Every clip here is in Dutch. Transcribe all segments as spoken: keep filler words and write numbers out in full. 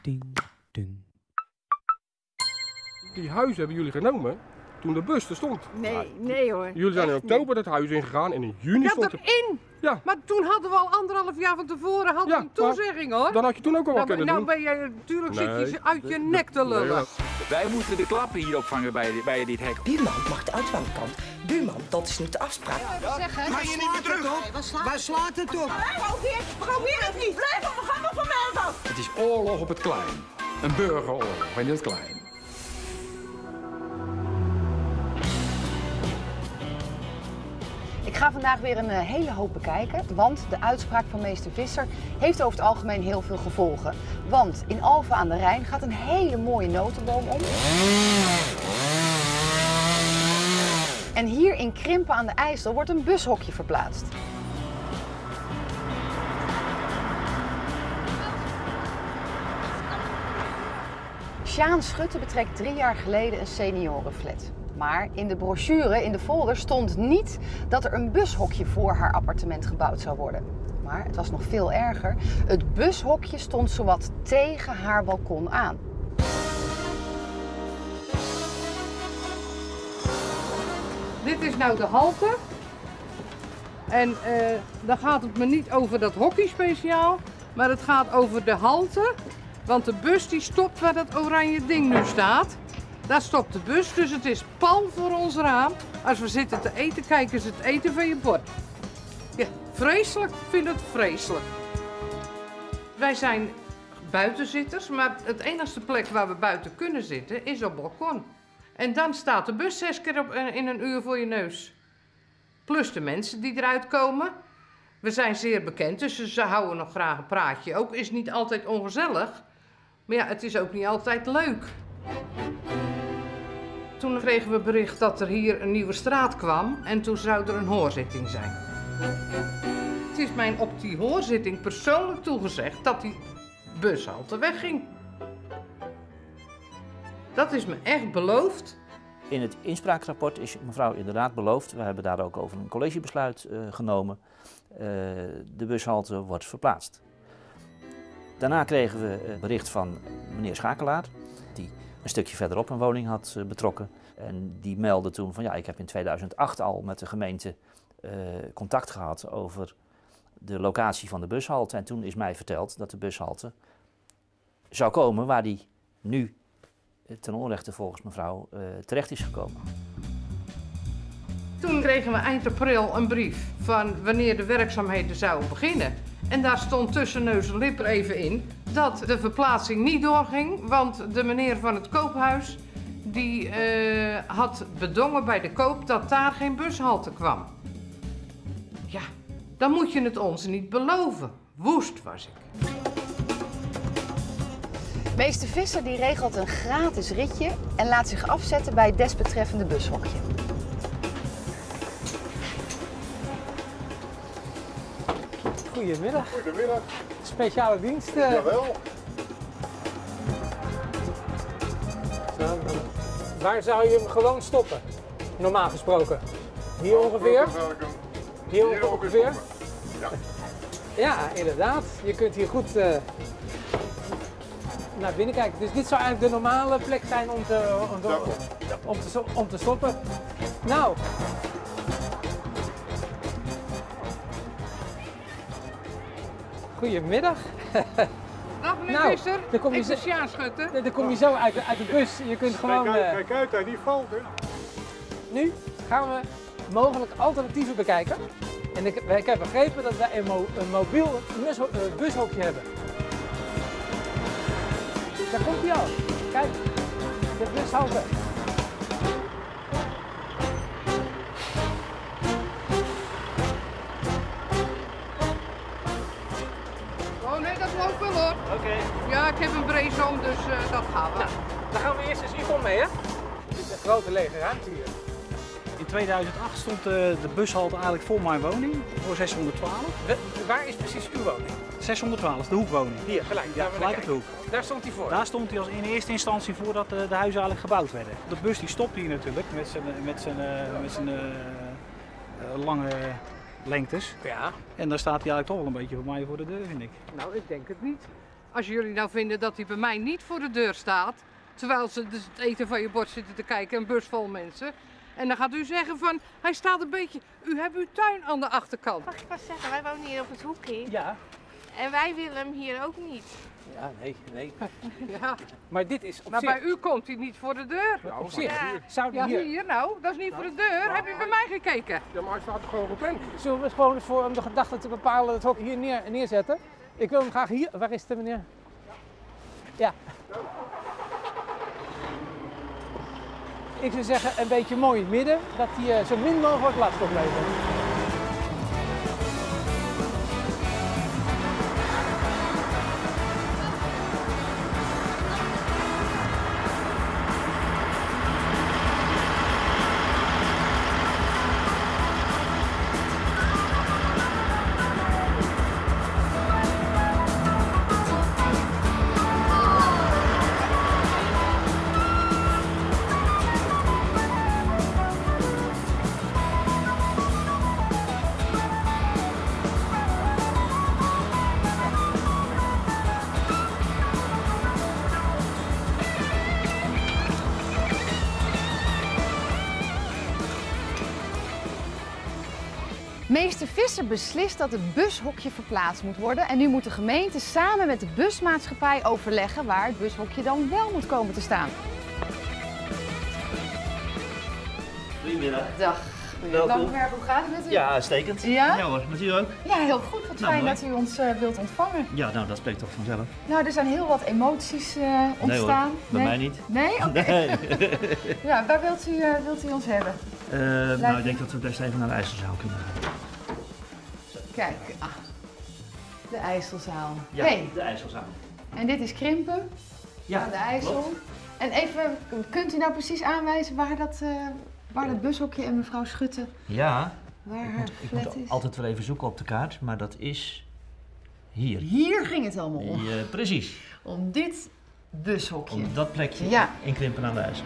Die huizen hebben jullie genomen toen de bus er stond. Nee, nee hoor. Jullie zijn in oktober dat huis ingegaan en in juni Ja, stond toch het. in? Ja. Maar toen hadden we al anderhalf jaar van tevoren hadden Ja, we een toezegging hoor. Dan had je toen ook al wat Nou, ben- kunnen nou doen. ben je, natuurlijk Nee. zit je uit je nek te lullen. Nee, Wij moeten de klappen hier opvangen bij, bij dit hek. Buurman mag de uitwaankant. Buurman, dat is niet de afspraak. Ga je niet meer terug? Waar slaat het op? Probeer, probeer het niet. Blijf op, we gaan nog van mij af. Het is oorlog op het klein. Een burgeroorlog in het klein. Ik ga vandaag weer een hele hoop bekijken, want de uitspraak van meester Visser heeft over het algemeen heel veel gevolgen. Want in Alphen aan de Rijn gaat een hele mooie notenboom om. En hier in Krimpen aan de IJssel wordt een bushokje verplaatst. Sjaan Schutte betrekt drie jaar geleden een seniorenflat. Maar in de brochure, in de folder, stond niet dat er een bushokje voor haar appartement gebouwd zou worden. Maar het was nog veel erger. Het bushokje stond zowat tegen haar balkon aan. Dit is nou de halte. En uh, dan gaat het me niet over dat hockey speciaal, maar het gaat over de halte. Want de bus die stopt waar dat oranje ding nu staat. Daar stopt de bus, dus het is pal voor ons raam. Als we zitten te eten, kijken ze het eten van je bord. Ja, vreselijk. Ik vind het vreselijk. Wij zijn buitenzitters, maar het enige plek waar we buiten kunnen zitten is op het balkon. En dan staat de bus zes keer op, in een uur voor je neus. Plus de mensen die eruit komen. We zijn zeer bekend, dus ze houden nog graag een praatje. Ook is niet altijd ongezellig, maar ja, het is ook niet altijd leuk. Toen kregen we bericht dat er hier een nieuwe straat kwam en toen zou er een hoorzitting zijn. Het is mij op die hoorzitting persoonlijk toegezegd dat die bushalte wegging. Dat is me echt beloofd. In het inspraakrapport is mevrouw inderdaad beloofd, we hebben daar ook over een collegebesluit uh, genomen, uh, de bushalte wordt verplaatst. Daarna kregen we bericht van meneer Schakelaar, die een stukje verderop een woning had uh, betrokken. En die meldde toen van ja, ik heb in tweeduizend acht al met de gemeente uh, contact gehad over de locatie van de bushalte. En toen is mij verteld dat de bushalte zou komen waar die nu ten onrechte volgens mevrouw uh, terecht is gekomen. Toen kregen we eind april een brief van wanneer de werkzaamheden zouden beginnen. En daar stond tussen neus en lip er even in dat de verplaatsing niet doorging, want de meneer van het koophuis die uh, had bedongen bij de koop dat daar geen bushalte kwam. Ja, dan moet je het ons niet beloven. Woest was ik. Meester Visser die regelt een gratis ritje en laat zich afzetten bij het desbetreffende bushokje. Goedemiddag. Goedemiddag. Speciale dienst. Uh... Jawel. Zo, waar zou je hem gewoon stoppen? Normaal gesproken. Hier ongeveer? Hier, Hier ongeveer? Ja. Ja, inderdaad. Je kunt hier goed uh, naar binnen kijken. Dus dit zou eigenlijk de normale plek zijn om te, om te, om te, om te stoppen. Nou. Goedemiddag. Dag meneer nou, Visser, dan kom je ik ben zo, Sjaan Schutte. Dan kom je zo uit de, uit de bus. Je kunt gewoon... Kijk uit, uh, kijk uit, hij die valt. Hè. Nu gaan we mogelijk alternatieven bekijken. En ik, ik heb begrepen dat wij een, mo, een mobiel bus, uh, bushokje hebben. Daar komt hij al. Kijk, de bushalte. Oh nee, dat loopt wel hoor. Oké. Okay. Ja, ik heb een brace om, dus uh, dat gaan we. Nou, dan gaan we eerst eens Yvonne mee, hè? Dit is een grote lege ruimte hier. In tweeduizend acht stond de, de bushalte eigenlijk voor mijn woning, voor zeshonderdtwaalf. De, waar is precies uw woning? zeshonderdtwaalf, de hoekwoning. Hier, gelijk. Ja, gelijk op de hoek. Daar stond hij voor? Daar stond hij als in eerste instantie voordat de, de huizen eigenlijk gebouwd werden. De bus die stopt hier natuurlijk met zijn, met zijn, met zijn uh, uh, lange lengtes. Ja. En dan staat hij eigenlijk toch wel een beetje voor mij voor de deur, vind ik. Nou, ik denk het niet. Als jullie nou vinden dat hij bij mij niet voor de deur staat, terwijl ze dus het eten van je bord zitten te kijken, een bus vol mensen. En dan gaat u zeggen van, hij staat een beetje, u hebt uw tuin aan de achterkant. Mag ik wat zeggen, wij wonen hier op het hoekje. Ja. En wij willen hem hier ook niet. Ja, nee, nee. Ja. Maar dit is op Maar zich... bij u komt hij niet voor de deur. Ja, op zich. Ja. Zou die Ja, hier... hier nou, dat is niet voor de deur. Heb je bij mij gekeken? Ja, maar hij staat er gewoon gepland. Zullen we gewoon eens voor om de gedachte te bepalen het hok hier neer, neerzetten? Ik wil hem graag hier... Waar is de meneer? Ja. Ik zou zeggen een beetje mooi in het midden, dat hij uh, zo min mogelijk last oplevert. Meester Visser beslist dat het bushokje verplaatst moet worden en nu moet de gemeente samen met de busmaatschappij overleggen waar het bushokje dan wel moet komen te staan. Goedemiddag. Dag. Welkom. Langwerp, hoe gaat het met u? Ja, uitstekend. Ja? Ja hoor, met u ook? Ja, heel goed. Wat Nou, fijn mooi. dat u ons uh, wilt ontvangen. Ja, nou dat spreekt toch vanzelf. Nou, er zijn heel wat emoties uh, ontstaan. Nee hoor, bij mij niet. Nee? Oké. Nee. Ja, waar wilt u, uh, wilt u ons hebben? Uh, nou, ik denk dat we best even naar de IJsselzaal kunnen gaan. Kijk, ah, de IJsselzaal. Ja, Hey. de IJsselzaal. En dit is Krimpen Ja, aan de IJssel. klopt. En even, kunt u nou precies aanwijzen waar dat, uh, waar dat bushokje en mevrouw Schutte, Ja, waar ik haar moet, ik flat moet is? altijd wel even zoeken op de kaart, maar dat is hier. Hier ging het allemaal om. Ja, precies. Om dit bushokje. Om dat plekje Ja. in Krimpen aan de IJssel.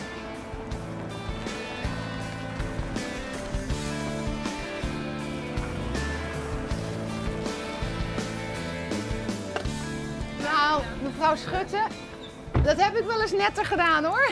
Nou, mevrouw Schutte, dat heb ik wel eens netter gedaan hoor.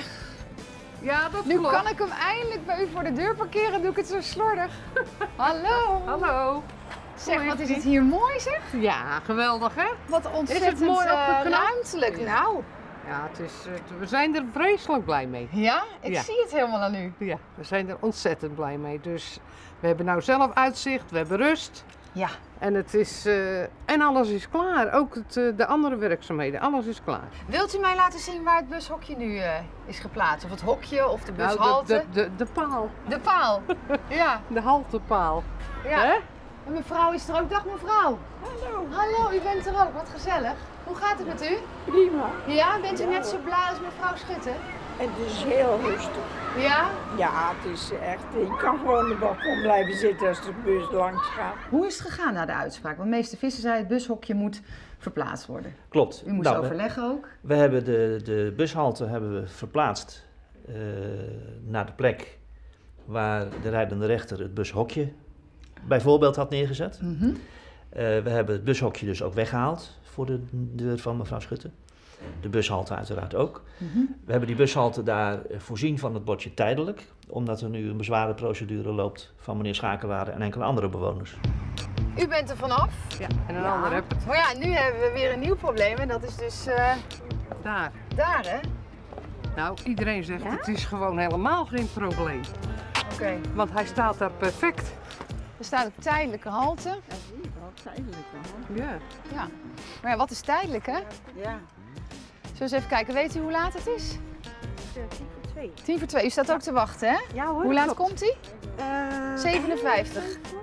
Ja, dat Nu klopt. kan ik hem eindelijk bij u voor de deur parkeren, doe ik het zo slordig. Hallo. Hallo. Zeg, wat is het hier mooi zeg? Ja, geweldig hè? Wat ontzettend Is het mooi uh, opgeknapt? ruimtelijk. Nou, Ja, het is, uh, we zijn er vreselijk blij mee. ja, ik Ja. zie het helemaal aan u. Ja, we zijn er ontzettend blij mee. Dus we hebben nou zelf uitzicht, we hebben rust. Ja. En, het is, uh, en alles is klaar. Ook het, uh, de andere werkzaamheden, alles is klaar. Wilt u mij laten zien waar het bushokje nu uh, is geplaatst? Of het hokje of de Nou, bushalte? de, de, de, de paal. de paal. Ja. De haltepaal. Ja. Hè? En mevrouw is er ook. Dag mevrouw. Hallo. Hallo, u bent er ook. Wat gezellig. Hoe gaat het met u? Prima. Ja, bent u net zo blij als mevrouw Schutte? Het is heel rustig. Ja? Ja, het is echt. Je kan gewoon op de balkon blijven zitten als de bus langs gaat. Hoe is het gegaan na de uitspraak? Want meester Visser zei het bushokje moet verplaatst worden. Klopt. U moest Nou, we- overleggen ook. We hebben de, de bushalte hebben we verplaatst uh, naar de plek waar de rijdende rechter het bushokje bijvoorbeeld had neergezet. Mm-hmm. Uh, we hebben het bushokje dus ook weggehaald voor de deur van mevrouw Schutte. De bushalte uiteraard ook. Mm-hmm. We hebben die bushalte daar voorzien van het bordje tijdelijk, omdat er nu een bezwarenprocedure loopt van meneer Schakenwaarde en enkele andere bewoners. U bent er vanaf. Ja, en een Ja. ander heb het Maar ja, nu hebben we weer een nieuw probleem en dat is dus uh, daar. daar hè. Nou, iedereen zegt het is gewoon helemaal geen probleem. Oké. Okay. Want hij staat daar perfect. Er staat op tijdelijke halte. Ja, zie je wel, tijdelijk hoor. Ja. Ja. Maar ja, wat is tijdelijk hè? Ja. Zullen we eens even kijken, weet u hoe laat het is? tien voor twee. Tien voor twee, u staat ook te wachten hè? Ja hoor. Hoe laat klopt. komt hij? Uh, zevenenvijftig.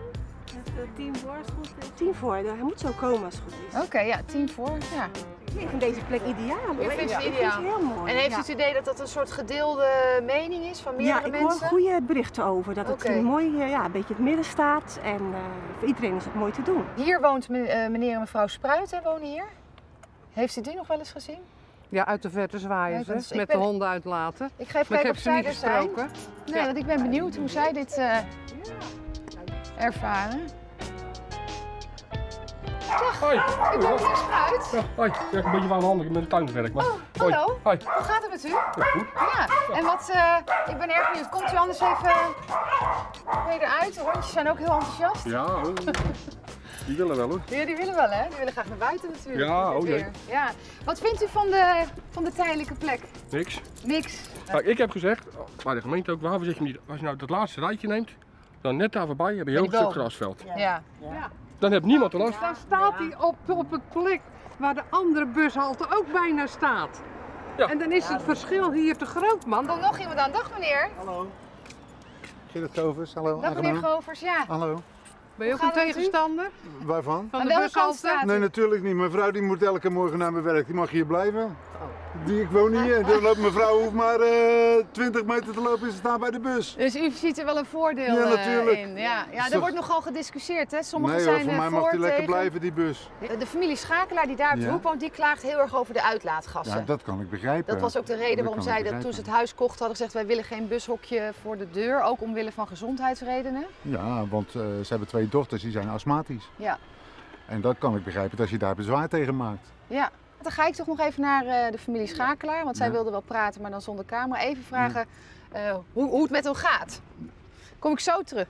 Tien voor, is goed. Tien voor, hij moet zo komen als het goed is. Oké, okay, ja, tien voor, ja. Ik vind deze plek ideaal hoor. Ik vind ja, het ik ideaal. vind het heel mooi. En heeft u ja. het idee dat dat een soort gedeelde mening is van meerdere Ja, ik mensen? hoor goede berichten over. Dat Oké. het een mooi, uh, ja, een beetje in het midden staat. En uh, voor iedereen is het mooi te doen. Hier woont me, uh, meneer en mevrouw Spruit, hè, wonen hier. Heeft u die nog wel eens gezien? Ja, uit de verte zwaaien Ja, ze, dus ik met ben- de honden uitlaten. Ik ga even Maar ik kijken heb of ze zij niet er zijn. gesproken. Nee, Ja. want ik ben benieuwd hoe zij dit uh, ervaren. Dag, Hoi. u bent meneer Spruit? Ja, hoi. Ja, ik een beetje aan handig met het tuinwerk. Maar... Oh, hallo. Hoi. Hoe gaat het met u? Ja, goed. Ja, en wat, uh, ik ben erg benieuwd. Komt u anders even weer eruit? De hondjes zijn ook heel enthousiast. Ja, oh. Die willen wel hoor. Ja, die willen wel hè? Die willen graag naar buiten natuurlijk. Ja, oh jee. Ja. Wat vindt u van de, van de tijdelijke plek? Niks. Niks. Nou, ik heb gezegd, bij de gemeente ook, waarom zeg je niet, als je nou dat laatste rijtje neemt, dan net daar voorbij heb je heel een stuk grasveld. Ja. Ja. Ja. Dan heeft niemand er last van. Dan staat hij op, op het plek waar de andere bushalte ook bijna staat. Ja. En dan is het verschil hier te groot, man. Komt nog iemand aan. Dag meneer. Hallo. Gerrit Govers, hallo. Dag meneer Govers, ja. Hallo. Ben je ook een tegenstander? Waarvan? Van de bushalte? Nee, natuurlijk niet. Mijn vrouw die moet elke morgen naar mijn werk. Die mag hier blijven. Die, ik woon hier. Dan loopt mijn vrouw hoeft maar uh, twintig meter te lopen en ze staan bij de bus. Dus u ziet er wel een voordeel ja, natuurlijk. in. Ja, ja, er toch... wordt nogal gediscussieerd. Hè? Sommigen nee, hoor, zijn voor mij voor mag die lekker tegen. blijven, die bus. De, de familie Schakelaar die daar op de ja. hoek woont, die klaagt heel erg over de uitlaatgassen. Ja, dat kan ik begrijpen. Dat was ook de reden dat waarom zij dat toen ze het huis kochten hadden gezegd wij willen geen bushokje voor de deur, ook omwille van gezondheidsredenen. Ja, want uh, ze hebben twee dochters die zijn astmatisch. Ja. En dat kan ik begrijpen als je daar bezwaar tegen maakt. Ja. Dan ga ik toch nog even naar uh, de familie Schakelaar, want zij ja. wilde wel praten, maar dan zonder camera. Even vragen ja. uh, hoe, hoe het met hem gaat. Kom ik zo terug.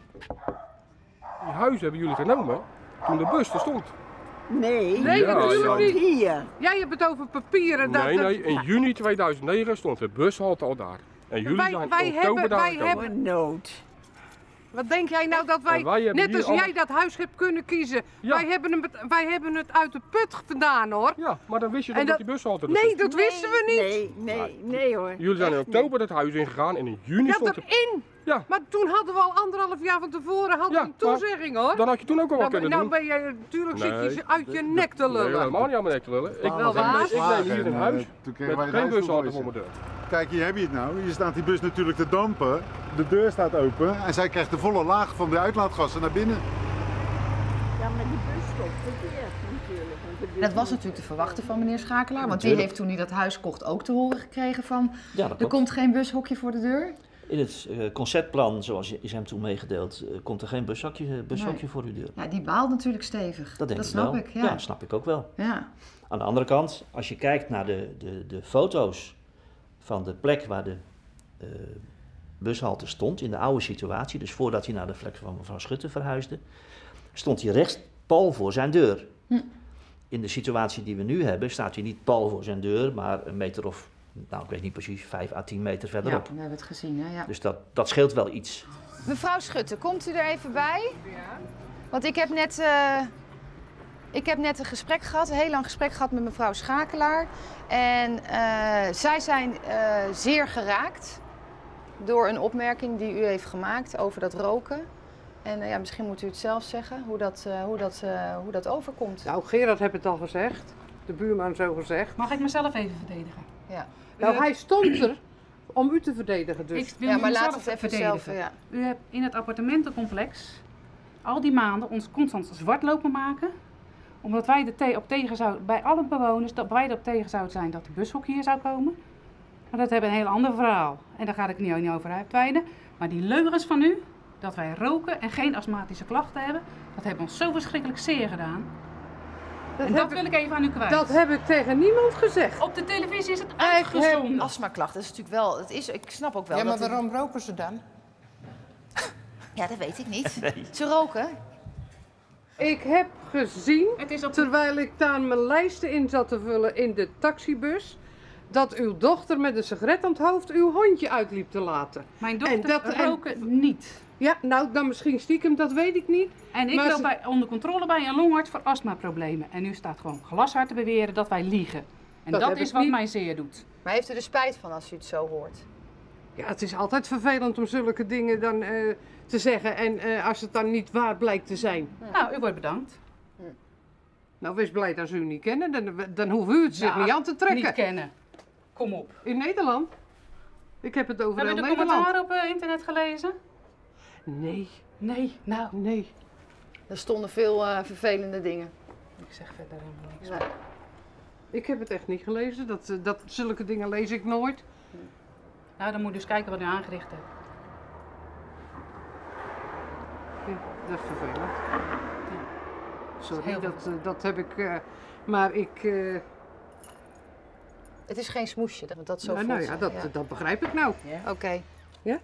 Die huizen hebben jullie genomen toen de bus er stond. Nee, nee ja, natuurlijk ja. niet. Hier. Jij hebt het over papieren. Nee, dat nee, het... in juni tweeduizend negen stond de bushalte al daar. En jullie wij, zijn wij in oktober hebben, daar wij gekomen. hebben nood. Wat denk jij nou dat wij, wij net hier als alle... jij dat huis hebt kunnen kiezen, ja. wij, hebben het, wij hebben het uit de put vandaan hoor. Ja, maar dan wist je dat, dat... die bushalte er Nee, stond. dat wisten we niet. Nee, nee, nee hoor. Jullie zijn in Echt oktober dat huis ingegaan en in juni Ja, stond erin. Ja. Maar toen hadden we al anderhalf jaar van tevoren hadden Ja, een toezegging hoor. Dan had je toen ook al wat nou, kunnen nou doen. ben je natuurlijk nee. zit je uit je nek te lullen. Nee, helemaal niet aan mijn nek te lullen. Ik, wel waar. ik, ik neem hier een huis Toen met wij geen bushalte voor mijn deur. Kijk, hier heb je het nou. Hier staat die bus natuurlijk te dampen. De deur staat open en zij krijgt de volle laag van de uitlaatgassen naar binnen. Ja, maar die bus stopt verkeerd natuurlijk. Want Dat was natuurlijk te verwachten van meneer Schakelaar, want die heeft toen hij dat huis kocht ook te horen gekregen van Ja, dat er klopt. komt geen bushokje voor de deur. In het uh, conceptplan, zoals is hem toen meegedeeld, uh, komt er geen bushokje, bushokje Nee. voor uw deur. Ja, die baalt natuurlijk stevig. Dat denk dat ik snap wel. ik. Ja. Ja, snap ik ook wel. Ja. Aan de andere kant, als je kijkt naar de, de, de foto's van de plek waar de uh, bushalte stond, in de oude situatie, dus voordat hij naar de plek van mevrouw Schutte verhuisde, stond hij rechts pal voor zijn deur. Hm. In de situatie die we nu hebben, staat hij niet pal voor zijn deur, maar een meter of, nou ik weet niet precies, vijf à tien meter Ja, verderop. we hebben het gezien. Hè? Ja. Dus dat, dat scheelt wel iets. Mevrouw Schutte, komt u er even bij? Ja. Want ik heb net, uh, ik heb net een gesprek gehad, een heel lang gesprek gehad met mevrouw Schakelaar. En uh, zij zijn uh, zeer geraakt door een opmerking die u heeft gemaakt over dat roken. En uh, ja, misschien moet u het zelf zeggen, hoe dat, uh, hoe dat, uh, hoe dat overkomt. Nou, Gerard heeft het al gezegd. De buurman zo gezegd. Mag ik mezelf even verdedigen? Ja. Nou, hij stond er om u te verdedigen dus. Ik wil Ja, maar mezelf laat het even verdedigen. zelf, ja. U hebt in het appartementencomplex al die maanden ons constant zwart lopen maken. Omdat wij er te op tegen zouden, bij alle bewoners, dat wij erop tegen zouden zijn dat de bushok hier zou komen. Maar dat hebben een heel ander verhaal. En daar ga ik het niet over uitweiden. Maar die leugens van u, dat wij roken en geen astmatische klachten hebben, dat heeft ons zo verschrikkelijk zeer gedaan. Dat en dat heb wil ik even aan u kwijt. Dat heb ik tegen niemand gezegd. Op de televisie is het Ik uitgezonden. Astmaklachten, dat is natuurlijk wel, het is, ik snap ook wel Ja, maar dat... waarom roken ze dan? Ja, dat weet ik niet. Nee. Ze roken. Ik heb gezien, Het is op... terwijl ik daar mijn lijsten in zat te vullen in de taxibus, dat uw dochter met een sigaret aan het hoofd uw hondje uitliep te laten. Mijn dochter En dat- en- roken niet. Ja, nou dan misschien stiekem, dat weet ik niet. En ik Maar loop ze- bij, onder controle bij een longarts voor astmaproblemen. En u staat gewoon glashard te beweren dat wij liegen. En Dat dat, heb is ik wat niet. mij zeer doet. Maar heeft u er spijt van als u het zo hoort? Ja, het is altijd vervelend om zulke dingen dan eh, te zeggen en eh, als het dan niet waar blijkt te zijn. Nou, u wordt bedankt. Nou, wees blij dat ze u niet kennen, dan, dan hoeft u het zich Ja, niet aan te trekken. Niet kennen. Kom op. In Nederland? Ik heb het over Hebben heel u de Nederland. commentaar op uh, internet gelezen? Nee, Nee, nou. nee. Er stonden veel uh, vervelende dingen. Ik zeg verder helemaal niks. Nee. Ik heb het echt niet gelezen. Dat, eh, dat, zulke dingen lees ik nooit. Nou, dan moet u dus kijken wat u aangericht hebt. Ja, dat is vervelend. sorry, Heel dat, uh, dat heb ik, uh, maar ik... Uh... Het is geen smoesje, dat dat zo nou, voelt. Nou ja, dat, ja, dat begrijp ik nou. Ja. Oké. Okay. Ja?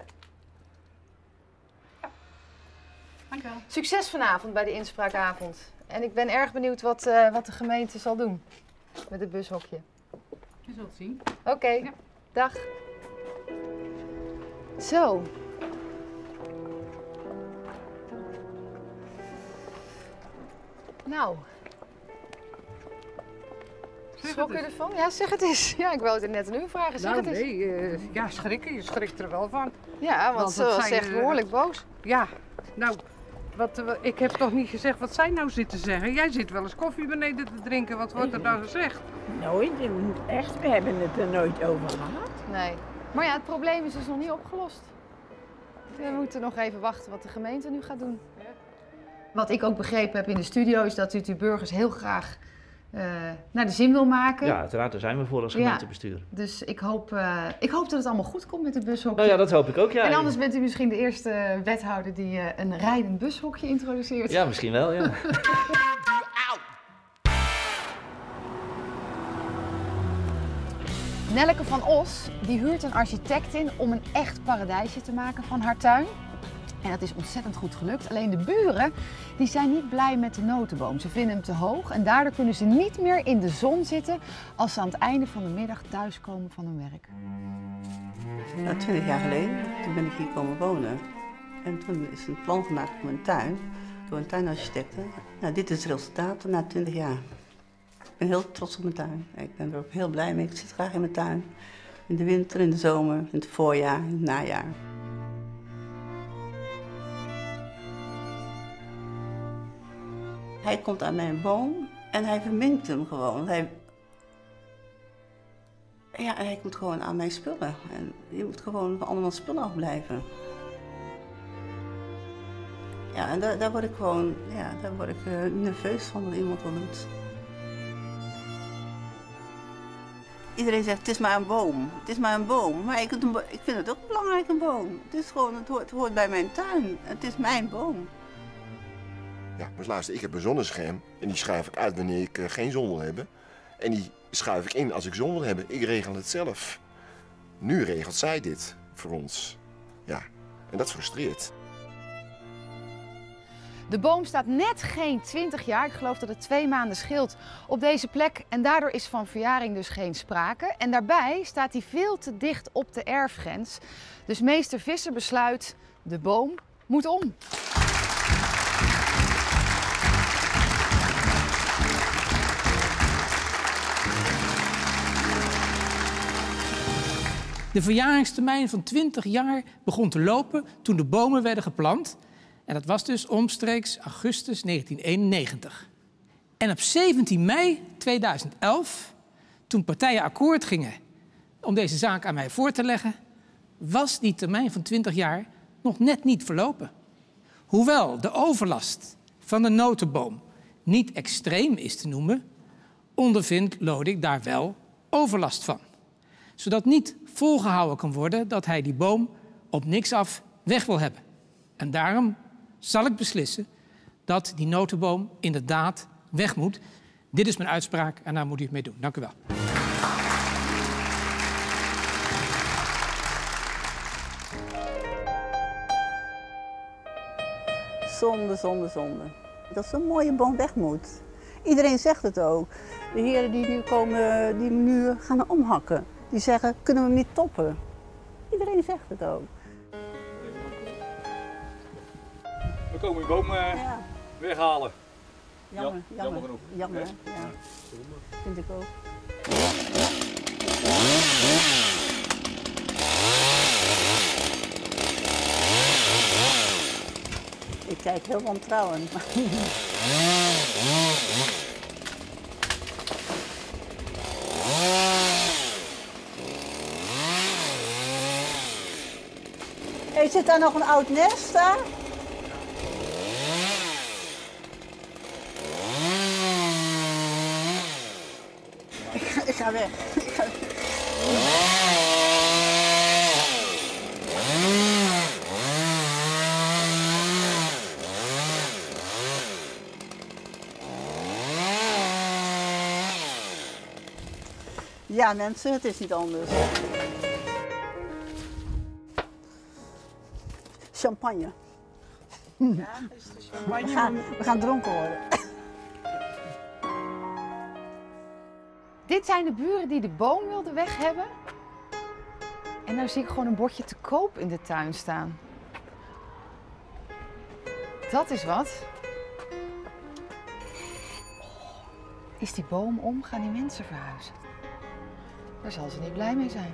Dankjewel. Succes vanavond bij de inspraakavond. En ik ben erg benieuwd wat, uh, wat de gemeente zal doen met het bushokje. Je zult het zien. Oké, okay. Ja. Dag. Zo. Nou. Schrok je ervan? Ja, zeg het eens. Ja, ik wou het net aan u vragen. Zeg nou, het eens. nee, uh, ja, schrikken. Je schrikt er wel van. Ja, want, want ze was echt behoorlijk boos. Ja, nou, wat, uh, ik heb toch niet gezegd wat zij nou zit te zeggen. Jij zit wel eens koffie beneden te drinken. Wat wordt er dan gezegd? Nooit, echt. We hebben het er nooit over gehad. Nee. Maar ja, het probleem is dus nog niet opgelost. We moeten nog even wachten wat de gemeente nu gaat doen. Wat ik ook begrepen heb in de studio is dat u uw burgers heel graag uh, naar de zin wil maken. Ja, uiteraard, daar zijn we voor als gemeentebestuur. Ja, dus ik hoop, uh, ik hoop dat het allemaal goed komt met het bushokje. Nou ja, dat hoop ik ook, ja. En anders bent u misschien de eerste wethouder die uh, een rijdend bushokje introduceert. Ja, misschien wel, ja. Nelleke van Os die huurt een architect in om een echt paradijsje te maken van haar tuin. En dat is ontzettend goed gelukt. Alleen de buren die zijn niet blij met de notenboom. Ze vinden hem te hoog en daardoor kunnen ze niet meer in de zon zitten als ze aan het einde van de middag thuiskomen van hun werk. Nou, twintig jaar geleden toen ben ik hier komen wonen. En toen is een plan gemaakt voor mijn tuin door een tuinarchitect. Nou, dit is het resultaat na twintig jaar. Ik ben heel trots op mijn tuin. Ik ben er ook heel blij mee. Ik zit graag in mijn tuin. In de winter, in de zomer, in het voorjaar, in het najaar. Hij komt aan mijn boom en hij verminkt hem gewoon. Hij... Ja, hij komt gewoon aan mijn spullen. En je moet gewoon van allemaal spullen afblijven. Ja, en daar, daar word ik gewoon, ja, daar word ik uh, nerveus van dat iemand dat doet. Iedereen zegt, het is maar een boom. Het is maar een boom. Maar ik, ik vind het ook belangrijk, een boom. Het is gewoon, het hoort, het hoort bij mijn tuin. Het is mijn boom. Ja, maar luister, ik heb een zonnescherm en die schuif ik uit wanneer ik uh, geen zon wil hebben. En die schuif ik in als ik zon wil hebben. Ik regel het zelf. Nu regelt zij dit voor ons. Ja, en dat frustreert. De boom staat net geen twintig jaar, ik geloof dat het twee maanden scheelt, op deze plek. En daardoor is van verjaring dus geen sprake. En daarbij staat hij veel te dicht op de erfgrens. Dus meester Visser besluit, de boom moet om. De verjaringstermijn van twintig jaar begon te lopen toen de bomen werden geplant. En dat was dus omstreeks augustus negentien eenennegentig. En op zeventien mei tweeduizend elf, toen partijen akkoord gingen om deze zaak aan mij voor te leggen, was die termijn van twintig jaar nog net niet verlopen. Hoewel de overlast van de notenboom niet extreem is te noemen, ondervindt Lodik daar wel overlast van. Zodat niet volgehouden kan worden dat hij die boom op niks af weg wil hebben. En daarom zal ik beslissen dat die notenboom inderdaad weg moet. Dit is mijn uitspraak en daar moet u het mee doen. Dank u wel. Zonde, zonde, zonde. Dat zo'n mooie boom weg moet. Iedereen zegt het ook. De heren die nu komen, die nu gaan omhakken, die zeggen, kunnen we hem niet toppen? Iedereen zegt het ook. We komen uw boom uh, ja. weghalen. Jammer, ja, jammer, jammer genoeg. Jammer, ja. Vind ik ook. Ik kijk heel wantrouwend. Hey, zit daar nog een oud nest daar? Ik ga, ik ga weg. Ik ga... Ja, mensen, het is niet anders. Champagne. Ja, is de champagne. We gaan, we gaan dronken worden. Dit zijn de buren die de boom wilden weg hebben. En nou zie ik gewoon een bordje te koop in de tuin staan. Dat is wat. Is die boom om? Gaan die mensen verhuizen? Daar zal ze niet blij mee zijn.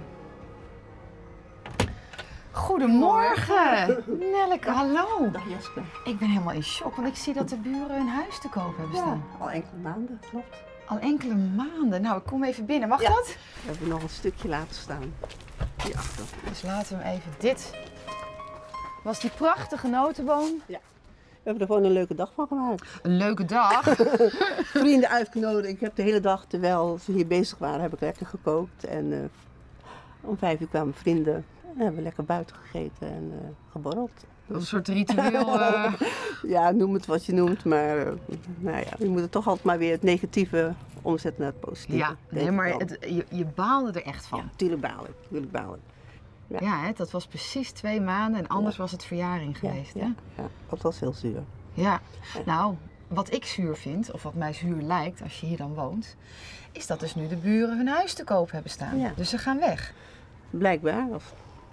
Goedemorgen, Nelleke, hallo. Dag Jeske. Ik ben helemaal in shock, want ik zie dat de buren hun huis te koop hebben staan. Ja, al enkele maanden, klopt. Al enkele maanden. Nou, ik kom even binnen. Mag Ja. dat? We hebben nog een stukje laten staan. Hierachter. Dus laten we hem even. Dit was die prachtige notenboom. Ja. We hebben er gewoon een leuke dag van gemaakt. Een leuke dag? Vrienden uitgenodigd. Ik heb de hele dag, terwijl ze hier bezig waren, heb ik lekker gekookt. En uh, om vijf uur kwamen vrienden. En hebben we lekker buiten gegeten en uh, geborreld. Dat is een soort ritueel. Uh... ja, noem het wat je noemt. Maar uh, nou ja, je moet het toch altijd maar weer het negatieve omzetten naar het positieve. Ja, nee, maar het, je, je baalde er echt van. Ja, tuurlijk balen. Tuurlijk balen. Ja, ja hè, dat was precies twee maanden en anders ja. was het verjaring geweest. Ja, hè? ja, ja, dat was heel zuur. Ja. ja, nou, wat ik zuur vind, of wat mij zuur lijkt als je hier dan woont, is dat dus nu de buren hun huis te koop hebben staan. Ja. Dus ze gaan weg. Blijkbaar. Of...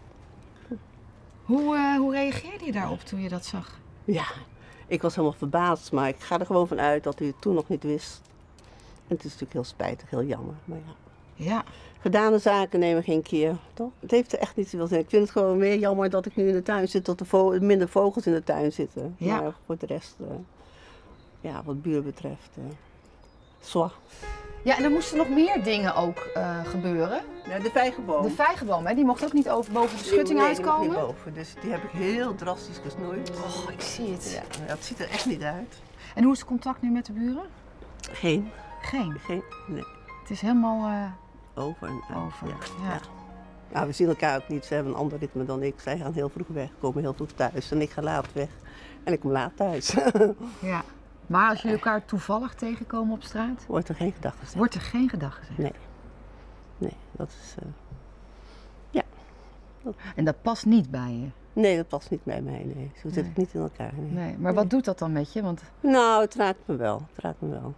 Hoe, uh, hoe reageerde je daarop toen je dat zag? Ja, ik was helemaal verbaasd, maar ik ga er gewoon van uit dat u het toen nog niet wist. En het is natuurlijk heel spijtig, heel jammer, maar ja. Ja. Gedane zaken nemen geen keer, toch? Het heeft er echt niet zoveel zin. Ik vind het gewoon meer jammer dat ik nu in de tuin zit, dat er vo minder vogels in de tuin zitten. Ja. Maar voor de rest, uh, ja, wat buren betreft, uh, zwaar. Ja, en er moesten nog meer dingen ook uh, gebeuren. Ja, de vijgenboom. De vijgenboom, hè? Die mocht ook niet over, boven de schutting nee, uitkomen. Nee, niet boven. Dus die heb ik heel drastisch gesnoeid. Oh, ik zie het. Ja, dat ziet er echt niet uit. En hoe is het contact nu met de buren? Geen. Geen? Geen, nee. Het is helemaal... Uh... Over en uit. Over, ja. ja. ja. Nou, we zien elkaar ook niet. Ze hebben een ander ritme dan ik. Zij gaan heel vroeg weg, komen heel vroeg thuis. En ik ga laat weg. En ik kom laat thuis. Ja. Maar als jullie elkaar toevallig tegenkomen op straat? Wordt er geen gedag gezegd. Wordt er geen gedag gezegd? Nee. Nee, dat is... Uh... Ja. Dat... En dat past niet bij je? Nee, dat past niet bij mij, nee. Zo zit nee. ik niet in elkaar. Nee. nee. Maar wat nee. doet dat dan met je? Want... Nou, het raakt me wel. Het raakt me wel.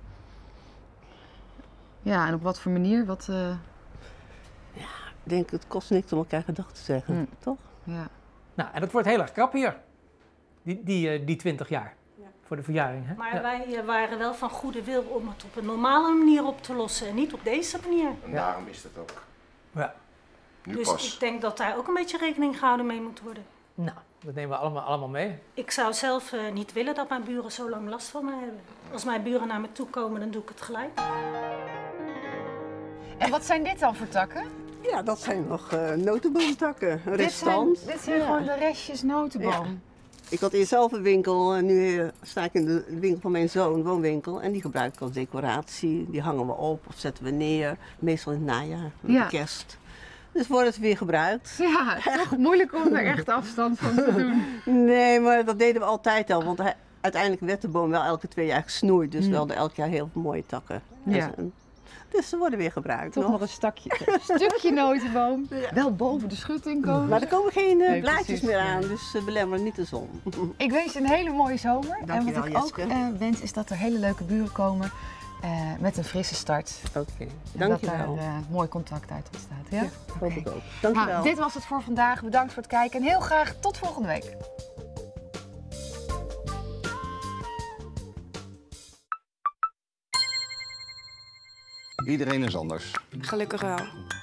Ja, en op wat voor manier? Wat, uh... Ja, ik denk het kost niks om elkaar gedag te zeggen, hm. toch? Ja. Nou, en dat wordt heel erg krap hier. Die, die, die twintig jaar. Ja. Voor de verjaring. Hè? Maar ja. wij waren wel van goede wil om het op een normale manier op te lossen en niet op deze manier. En daarom is dat ook. Ja. Nu dus pas. ik denk dat daar ook een beetje rekening gehouden mee moet worden. Nou, dat nemen we allemaal, allemaal mee. Ik zou zelf uh, niet willen dat mijn buren zo lang last van mij hebben. Als mijn buren naar me toe komen, dan doe ik het gelijk. En wat zijn dit dan voor takken? Ja, dat zijn nog uh, notenboomtakken, een dit restant. Zijn, dit zijn ja. gewoon de restjes notenboom. Ja. Ik had eerst zelf een winkel en nu sta ik in de winkel van mijn zoon, woonwinkel. En die gebruik ik als decoratie. Die hangen we op of zetten we neer. Meestal in het najaar, met ja. de kerst. Dus wordt het weer gebruikt. Ja, toch moeilijk om er echt afstand van te doen. Nee, maar dat deden we altijd al. Want hij, uiteindelijk werd de boom wel elke twee jaar gesnoeid. Dus mm. we hadden elk jaar heel veel mooie takken. Ja. En, dus ze worden weer gebruikt. Toch nog, nog een stakje, stukje notenboom. Ja. Wel boven de schutting komen. Maar er komen geen uh, nee, blaadjes precies, meer aan, dus uh, belemmeren niet de zon. Ik wens je een hele mooie zomer. Dank en wat wel, ik ook uh, wens is dat er hele leuke buren komen uh, met een frisse start. Oké, okay. Dank dat je wel. Dat daar uh, mooi contact uit ontstaat. Ja? Ja, hoop ik ook. Dank je nou, wel. Dit was het voor vandaag. Bedankt voor het kijken en heel graag tot volgende week. Iedereen is anders. Gelukkig wel.